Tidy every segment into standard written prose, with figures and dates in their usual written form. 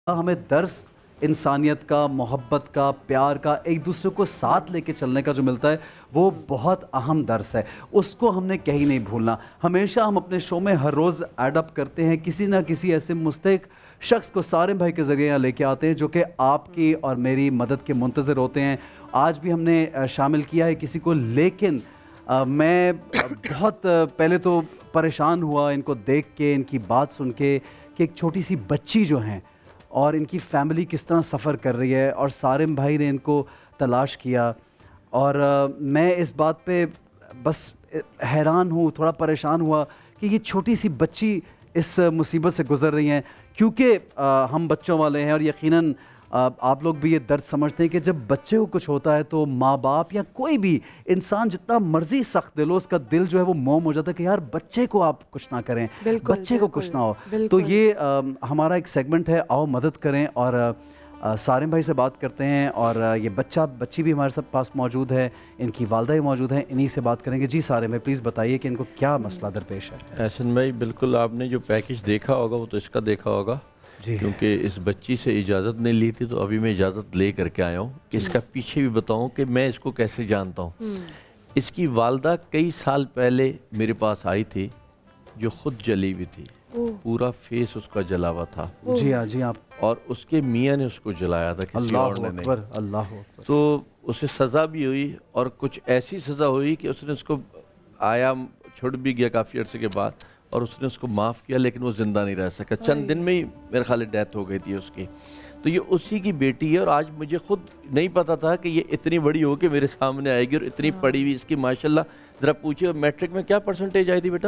ہمیں درس انسانیت کا، محبت کا، پیار کا، ایک دوسرے کو ساتھ لے کے چلنے کا جو ملتا ہے وہ بہت اہم درس ہے. اس کو ہم نے کہیں نہیں بھولنا. ہمیشہ ہم اپنے شو میں ہر روز ایڈ اپ کرتے ہیں کسی نہ کسی ایسے مستحق شخص کو سارم بھائی کے ذریعے یہاں لے کے آتے ہیں جو کہ آپ کی اور میری مدد کے منتظر ہوتے ہیں. آج بھی ہم نے شامل کیا ہے کسی کو، لیکن میں بہت پہلے تو پریشان ہوا ان کو دیکھ کے، ان کی بات سن کے کہ ایک چھوٹی سی بچی جو ہیں اور ان کی فیملی کس طرح سفر کر رہی ہے، اور سارم بھائی نے ان کو تلاش کیا. اور میں اس بات پہ بس حیران ہوں، تھوڑا پریشان ہوا کہ یہ چھوٹی سی بچی اس مصیبت سے گزر رہی ہیں. کیونکہ ہم بچوں والے ہیں اور یقیناً آپ لوگ بھی یہ درد سمجھتے ہیں کہ جب بچے کو کچھ ہوتا ہے تو ماں باپ یا کوئی بھی انسان جتنا مرضی سخت دل ہو، اس کا دل جو ہے وہ موم ہو جاتا ہے کہ یار بچے کو آپ کچھ نہ کریں، بچے کو کچھ نہ ہو. تو یہ ہمارا ایک سیگمنٹ ہے، آؤ مدد کریں. اور سارم بھائی سے بات کرتے ہیں، اور یہ بچی بھی ہمارے ساتھ پاس موجود ہے، ان کی والدہ بھی موجود ہیں، انہی سے بات کریں گے. جی سارم بھائی پلیز بتائیے کہ ان کو کیا مسئلہ درپیش ہے. احسن بھائی بالکل آپ نے جو پیکج دیکھا ہوگا وہ تو اس کا دیکھا ہوگا جی، کیونکہ اس بچی سے اجازت نہیں لی تھی، تو ابھی میں اجازت لے کر کے آیا ہوں کہ اس کا پیچھے بھی بتاؤں کہ میں اس کو کیسے جانتا ہوں. اس کی والدہ کئی سال پہلے میرے پاس آئی تھی جو خود جلی ہوئی تھی، پورا فیس اس کا جلا ہوا تھا. جی ہاں، جی آپ. اور اس کے میاں نے اس کو جلایا تھا کسی اور نے نہیں. اللہ اکبر. تو اسے سزا بھی ہوئی، اور کچھ ایسی سزا ہوئی کہ اس نے اس کو آیا چھوڑ بھی گیا کافی عرصے کے بعد، اور اس نے اس کو معاف کیا، لیکن وہ زندہ نہیں رہ سکا. چند دن میں ہی میرے خیال ڈیتھ ہو گئی تھی اس کی. تو یہ اسی کی بیٹی ہے، اور آج مجھے خود نہیں پتا تھا کہ یہ اتنی بڑی ہو کے میرے سامنے آئے گی، اور اتنی پڑھی ہوئی اس کی ماشاءاللہ. ذرا پوچھئے میٹرک میں کیا پرسنٹیج آئی تھی بیٹا؟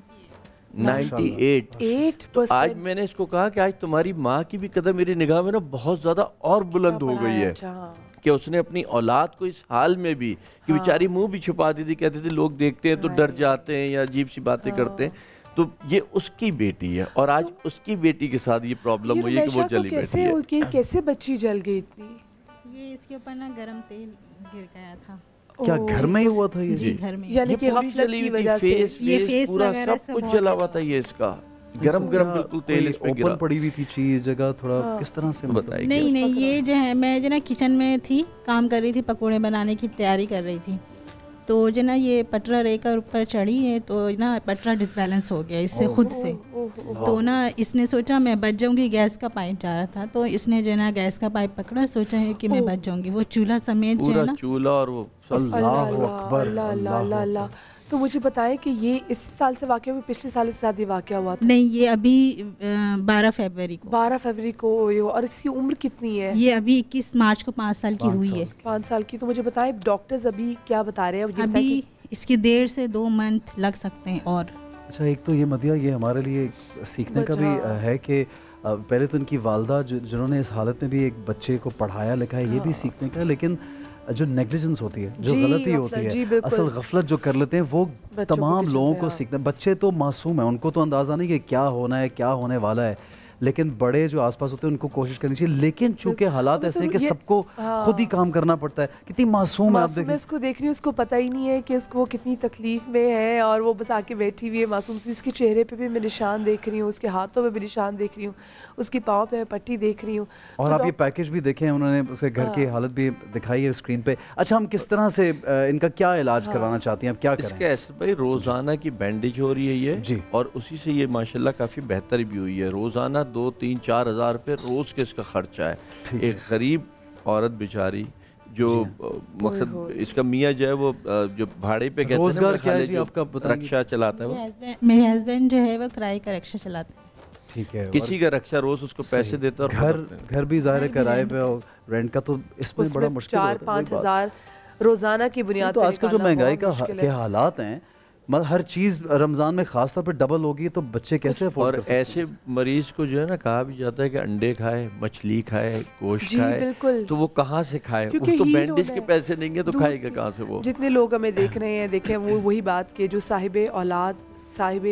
98. آج میں نے اس کو کہا کہ آج تمہاری ماں کی بھی قدر میری نگاہ میں نا بہت زیادہ اور بلند ہو گئی ہے کہ اس نے اپنی اولاد کو اس حال میں بھی، کہ بیچاری منہ بھی چھپا دی تھی، کہتی تھی لوگ دیکھتے ہیں تو ڈر جاتے ہیں یا عجیب سی باتیں کرتے ہیں. تو یہ اس کی بیٹی ہے، اور آج اس کی بیٹی کے ساتھ یہ پرابلم ہوئی ہے کہ وہ جلی بیٹی ہے. کیسے بچی جل گئی اتنی؟ یہ اس کے اوپر نا گرم تیل گر گیا تھا. کیا گھر میں ہی ہوا تھا یہ؟ جی گھر میں. یعنی کہ غفلت کی وجہ سے یہ فیس پورا وغیرہ سب کچھ جلا ہوا تھا. یہ اس کا گرم بالکل تیل اس پہ گرا. اوپن پڑی ہوئی تھی چیز جگہ، تھوڑا کس طرح سے بتائیے. نہیں یہ جو ہے میں جو نا کچن میں تھی، کام کر رہی تھی، پکوڑے بنانے کی تیاری کر رہی تھی، تو جو نا یہ پٹرا رے کر اوپر چڑھی ہے، تو نا پٹرا ڈس بیلنس ہو گیا اس سے خود سے. تو نا اس نے سوچا میں بچ جاؤں گی، گیس کا پائپ جا رہا تھا تو اس نے جو ہے نا گیس کا پائپ پکڑا، سوچا ہے کہ میں بچ جاؤں گی. وہ چولہا سمیت جو ہے نا چولہا، اور وہ اللہ اکبر. اللہ. تو مجھے بتائیں کہ یہ اس سال سے واقعہ ہوئی، پچھلے سال اس سے زیادہ واقعہ ہوا تھا؟ نہیں، یہ ابھی 12 فروری کو. 12 فروری کو. اور اس کی عمر کتنی ہے؟ یہ ابھی 21 مارچ کو 5 سال کی ہوئی ہے. 5 سال کی. تو مجھے بتائیں ڈاکٹرز ابھی کیا بتا رہے ہیں؟ ابھی اس کی 1.5 سے 2 منتھ لگ سکتے ہیں. اور اچھا، ایک تو یہ مدیہ، یہ ہمارے لیے سیکھنے کا بھی ہے کہ پہلے تو ان کی والدہ جنہوں نے اس حالت میں بھی ایک بچے کو پڑھایا لکھا ہے، یہ بھی سیکھنے کا. لیکن جو نیگلیجنس ہوتی ہے، جو غلطی ہوتی ہے، اصل غفلت جو کر لیتے ہیں، وہ تمام لوگوں کو سیکھنا. بچے تو معصوم ہیں، ان کو تو اندازہ نہیں کہ کیا ہونا ہے، کیا ہونے والا ہے، لیکن بڑے جو آس پاس ہوتے ہیں ان کو کوشش کرنی چاہیے. لیکن چونکہ حالات ایسے ہیں کہ سب کو خود ہی کام کرنا پڑتا ہے. کتنی معصوم ہے، آپ دیکھیں. میں اس کو دیکھ رہی ہوں، اس کو پتہ ہی نہیں ہے کہ اس کو وہ کتنی تکلیف میں ہے، اور وہ بس آ کے بیٹھی ہوئی ہے معصوم سی. اس کے چہرے پہ بھی میں نشان دیکھ رہی ہوں، اس کے ہاتھوں پہ بھی نشان دیکھ رہی ہوں، اس کی پاؤں پہ پٹی دیکھ رہی ہوں. اور آپ یہ پیکج بھی دیکھیں، انہوں نے اسے گھر کی حالت بھی دکھائی ہے اسکرین پہ. اچھا، ہم کس طرح سے ان کا کیا علاج کروانا چاہتی ہیں، اب کیا کریں؟ اس کا ایسے بھائی روزانہ کی بینڈیج ہو رہی ہے یہ جی، اور اسی سے یہ ماشاءاللہ کافی بہتر بھی ہوئی ہے. روزانہ 2-3-4 ہزار روپے روز کے اس کا خرچہ ہے. ایک غریب عورت بیچاری جو مقصد اس کا میاں جو ہے وہ جو بھاڑے پہ کہتے ہیں روزگار کیا ہے جی آپ کا، رکشہ چلاتا ہے. وہ میرے ہسبینڈ جو ہے وہ کرائے کا رکشہ چلاتے ہیں. ٹھیک ہے. کسی کا رکشہ روز اس کو پیسے دیتا ہے، اور گھر بھی ظاہر کرائے پہ اور رینٹ کا، تو اس میں بڑا مشکل ہوتا ہے. 4-5 ہزار روزانہ کی بنیاد تو آج کل جو مہنگائی کے حالات ہیں، ہر چیز رمضان میں خاص طور پہ ڈبل ہوگی، تو بچے کیسے افورڈ کر سکتے ہیں؟ اور ایسے مریض کو جو ہے نا کہا بھی جاتا ہے کہ انڈے کھائے، مچھلی کھائے، گوشت کھائے، تو وہ کہاں سے کھائے؟ وہ تو بینڈیج کے پیسے نہیں ہیں تو کھائے گا کہاں سے وہ؟ جتنے لوگ ہمیں دیکھ رہے ہیں، دیکھیں وہ وہی بات کہ جو صاحب اولاد، صاحب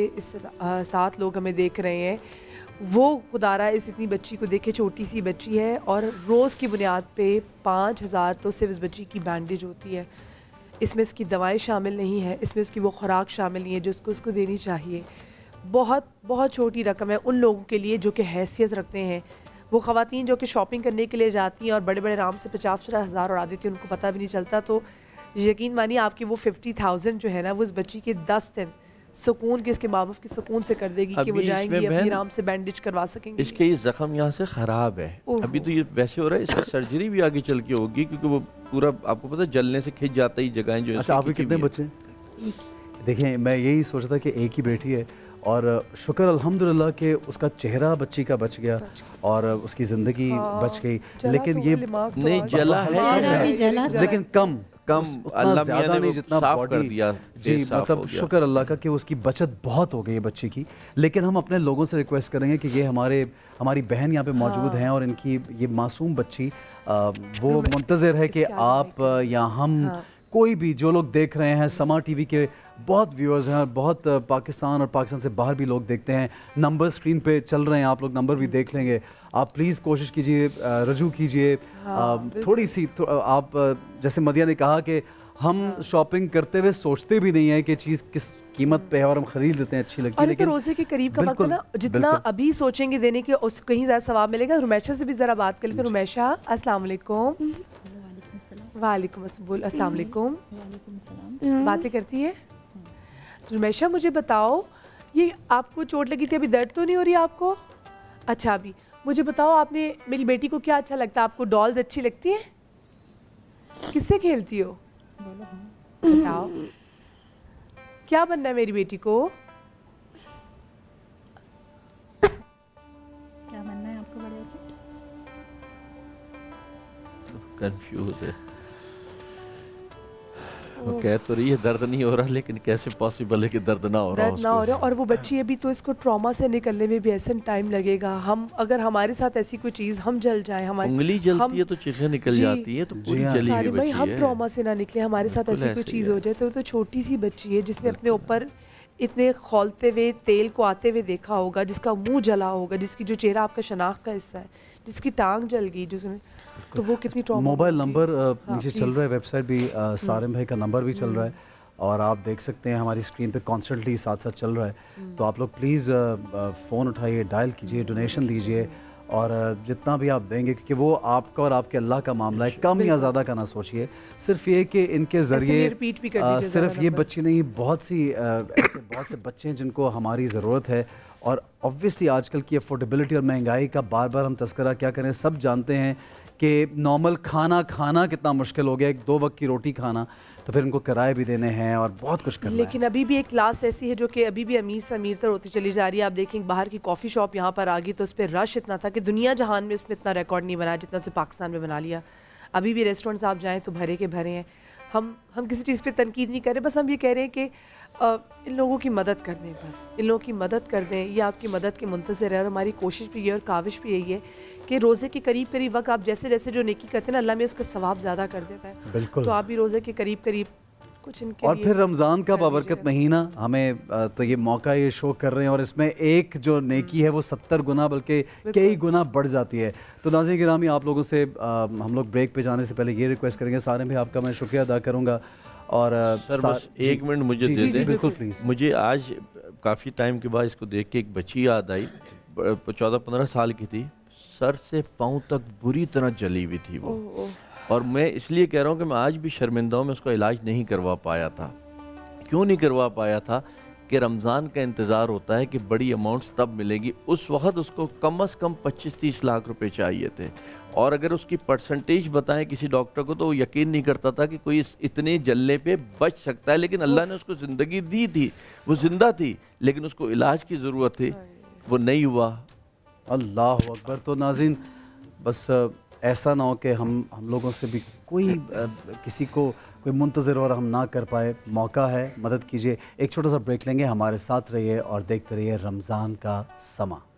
ساتھ لوگ ہمیں دیکھ رہے ہیں، وہ خدارہ اس اتنی بچی کو دیکھے، چھوٹی سی بچی ہے، اور روز کی بنیاد پہ 5,000 تو صرف اس بچی کی بینڈیج ہوتی ہے. اس میں اس کی دوائیں شامل نہیں ہیں، اس میں اس کی وہ خوراک شامل نہیں ہے جو اس کو دینی چاہیے. بہت بہت چھوٹی رقم ہے ان لوگوں کے لیے جو کہ حیثیت رکھتے ہیں. وہ خواتین جو کہ شاپنگ کرنے کے لیے جاتی ہیں اور بڑے بڑے آرام سے 50-50 ہزار اڑا دیتی ہیں، ان کو پتہ بھی نہیں چلتا. تو یقین مانیے آپ کی وہ 50,000 جو ہے نا وہ اس بچی کے 10 دن سکون کے، اس کے ماں باپ کی سکون سے کر دے گی کہ وہ جائیں گی اپنی آرام سے بینڈیج کروا سکیں گے. اس کے یہ زخم یہاں سے خراب ہے. ابھی تو یہ ویسے ہو رہا ہے، اس کی سرجری بھی آگے چل کے ہوگی کیونکہ وہ پورا آپ کو پتہ ہے جلنے سے کھچ جاتا ہی جگہیں جو. اچھا آپ کے کتنے بچے؟ دیکھیں میں یہی سوچ رہا تھا کہ ایک ہی بیٹی ہے، اور شکر الحمدللہ کہ اس کا چہرہ بچی کا بچ گیا اور اس کی زندگی بچ گئی. لیکن یہ نہیں جلا ہے لیکن کم اللہ زیادہ نہیں جتنا صاف کر باڈی. دیا. جی مطلب شکر اللہ کا کہ اس کی بچت بہت ہو گئی ہے بچے کی. لیکن ہم اپنے لوگوں سے ریکویسٹ کریں گے کہ یہ ہماری بہن یہاں پہ موجود ہیں اور ان کی یہ معصوم بچی وہ منتظر ہے کہ آپ یا ہم کوئی بھی جو لوگ دیکھ رہے ہیں. سما ٹی وی کے بہت ویورز ہیں اور بہت پاکستان اور پاکستان سے باہر بھی لوگ دیکھتے ہیں. نمبر اسکرین پہ چل رہے ہیں، آپ لوگ نمبر بھی دیکھ لیں گے. آپ پلیز کوشش کیجئے، رجوع کیجئے تھوڑی سی. آپ جیسے مدیہ نے کہا کہ ہم شاپنگ کرتے ہوئے سوچتے بھی نہیں ہیں کہ چیز کس قیمت پہ ہے اور ہم خرید لیتے ہیں اچھی لگتی ہے. لیکن روزے کے قریب کا وقت ہے نا، جتنا ابھی سوچیں گے دینے کے اس کہیں زیادہ ثواب ملے گا. رمیشہ سے بھی ذرا بات کر لیتے ہیں. رمیشہ السلام علیکم. وعلیکم السلام. السلام علیکم. باتیں کرتی ہے رمیشہ. مجھے بتاؤ یہ آپ کو چوٹ لگی تھی، ابھی درد تو نہیں ہو رہی آپ کو؟ اچھا ابھی مجھے بتاؤ آپ نے میری بیٹی کو کیا اچھا لگتا ہے؟ آپ کو ڈالز اچھی لگتی ہیں؟ کس سے کھیلتی ہو بتاؤ؟ کیا بننا ہے میری بیٹی کو؟ کیا بننا ہے آپ کو بڑے ہو کے؟ کنفیوز ہے. وہ کہہ تو رہی ہے درد نہیں ہو رہا، لیکن کیسے پاسبل ہے کہ درد نہ ہو رہا درد نہ ہو رہا. اور وہ بچی ابھی تو اس کو ٹراما سے نکلنے میں بھی ایسا ٹائم لگے گا. ہم اگر ہمارے ساتھ ایسی کوئی چیز ہم جل جائیں، ہماری انگلی جلتی ہے تو چیخیں نکل جاتی ہیں، تو پوری جلی ہوئی بچی ہے. ہم ٹراما سے نہ نکلے، ہمارے ساتھ ایسی کوئی چیز ہو جائے. تو چھوٹی سی بچی ہے جس نے اپنے اوپر اتنے کھولتے ہوئے تیل کو آتے ہوئے دیکھا ہوگا، جس کا منہ جلا ہوگا، جس کی جو چہرہ آپ کا شناخت کا حصہ ہے، جس کی ٹانگ جل گئی، جس نے تو وہ کتنی ٹراما. موبائل نمبر نیچے چل رہا ہے، ویب سائٹ بھی سارم بھائی کا نمبر بھی چل رہا ہے اور آپ دیکھ سکتے ہیں ہماری اسکرین پہ کانسٹنٹلی ساتھ ساتھ چل رہا ہے. تو آپ لوگ پلیز فون اٹھائیے، ڈائل کیجئے، ڈونیشن دیجئے اور جتنا بھی آپ دیں گے، کیونکہ وہ آپ کا اور آپ کے اللہ کا معاملہ ہے. کم یا زیادہ کا نہ سوچئے، صرف یہ کہ ان کے ذریعے صرف یہ بچی نہیں، بہت سے بچے ہیں جن کو ہماری ضرورت ہے. اور اوبویسلی آج کل کی افورڈیبلٹی اور مہنگائی کا بار بار ہم تذکرہ کیا کریں، سب جانتے ہیں کہ نارمل کھانا کتنا مشکل ہو گیا. 2 وقت کی روٹی کھانا، تو پھر ان کو کرائے بھی دینے ہیں اور بہت کچھ کرنا ہے. لیکن ابھی بھی ایک کلاس ایسی ہے جو کہ ابھی بھی امیر سے امیر تر ہوتی چلی جا رہی ہے. آپ دیکھیں باہر کی کافی شاپ یہاں پر آ گئی تو اس پہ رش اتنا تھا کہ دنیا جہان میں اس میں اتنا ریکارڈ نہیں بنا جتنا سے پاکستان میں بنا لیا. ابھی بھی ریسٹورنٹس آپ جائیں تو بھرے کے بھرے ہیں. ہم کسی چیز پہ تنقید نہیں کر رہے، بس ہم یہ کہہ رہے ہیں کہ ان لوگوں کی مدد کر دیں. بس ان لوگوں کی مدد کر دیں، یہ آپ کی مدد کے منتظر ہے. اور ہماری کوشش بھی یہ اور کاوش بھی یہی ہے کہ روزے کے قریب وقت آپ جیسے جیسے جو نیکی کرتے ہیں نا، اللہ میں اس کا ثواب زیادہ کر دیتا ہے. بالکل. تو آپ بھی روزے کے قریب کچھ ان کے اور پھر رمضان کا بابرکت مہینہ ہمیں تو یہ موقع یہ شو کر رہے ہیں، اور اس میں ایک جو نیکی ہے وہ 70 گنا بلکہ کئی گنا بڑھ جاتی ہے. تو ناظرین گرامی، آپ لوگوں سے ہم لوگ بریک پہ جانے سے پہلے یہ ریکویسٹ کریں گے، سارے بھی آپ کا میں شکریہ ادا کروں گا. اور سر بس 1 منٹ مجھے دے دیں. بالکل پلیز. مجھے آج کافی ٹائم کے بعد اس کو دیکھ کے ایک بچی یاد آئی، 14-15 سال کی تھی، سر سے پاؤں تک بری طرح جلی ہوئی تھی وہ. اور میں اس لیے کہہ رہا ہوں کہ میں آج بھی شرمندہ ہوں، میں اس کا علاج نہیں کروا پایا تھا. کیوں نہیں کروا پایا تھا؟ کہ رمضان کا انتظار ہوتا ہے کہ بڑی اماؤنٹس تب ملے گی. اس وقت اس کو کم از کم 25-30 لاکھ روپے چاہیے تھے. اور اگر اس کی پرسنٹیج بتائیں کسی ڈاکٹر کو تو وہ یقین نہیں کرتا تھا کہ کوئی اتنے جلنے پہ بچ سکتا ہے. لیکن اللہ نے اس کو زندگی دی تھی، وہ زندہ تھی، لیکن اس کو علاج کی ضرورت تھی، وہ نہیں ہوا. اللہ اکبر. تو ناظرین بس ایسا نہ ہو کہ ہم لوگوں سے بھی کوئی کسی کو کوئی منتظر اور ہم نہ کر پائے. موقع ہے، مدد کیجئے. ایک چھوٹا سا بریک لیں گے، ہمارے ساتھ رہیے اور دیکھتے رہیے رمضان کا سما.